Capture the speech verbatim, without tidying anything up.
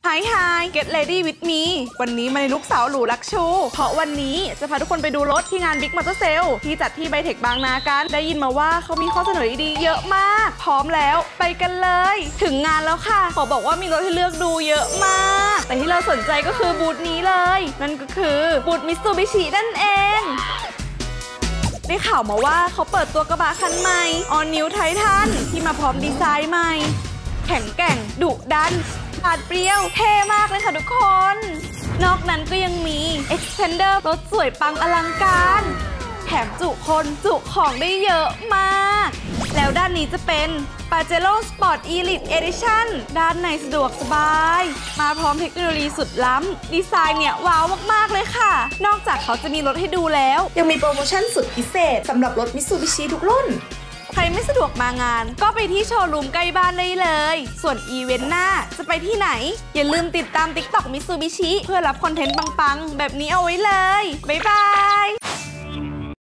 Hi Hi Get Ready with me วันนี้มาในลุคสาวหรูลักชูเพราะวันนี้จะพาทุกคนไปดูรถที่งาน Big Motor Sale ที่จัดที่ไบเทคบางนากันได้ยินมาว่าเขามีข้อเสนอดีๆเยอะมากพร้อมแล้วไปกันเลยถึงงานแล้วค่ะขอบอกว่ามีรถให้เลือกดูเยอะมากแต่ที่เราสนใจก็คือบูธนี้เลยนั่นก็คือบูธ Mitsubishi นั่นเองได้ข่าวมาว่าเขาเปิดตัวกระบะคันใหม่ All New Titan ที่มาพร้อมดีไซน์ใหม่แข็งแกร่งดุดันปาดเปรี้ยวเท่มากเลยค่ะทุกคนนอกนั้นก็ยังมี Expander รถสวยปังอลังการแถมจุคนจุของได้เยอะมากแล้วด้านนี้จะเป็น Pajero Sport Elite Edition ด้านในสะดวกสบายมาพร้อมเทคโนโลยีสุดล้ำดีไซน์เนี่ยว้าวมากๆเลยค่ะนอกจากเขาจะมีรถให้ดูแล้วยังมีโปรโมชั่นสุดพิเศษสำหรับรถ Mitsubishi ทุกรุ่นใครไม่สะดวกมางานก็ไปที่โชว์รูมใกล้บ้านได้เลยส่วนอีเวนต์หน้าจะไปที่ไหนอย่าลืมติดตาม ติ๊กต็อก Mitsubishi เพื่อรับคอนเทนต์ปังๆแบบนี้เอาไว้เลยบ๊ายบา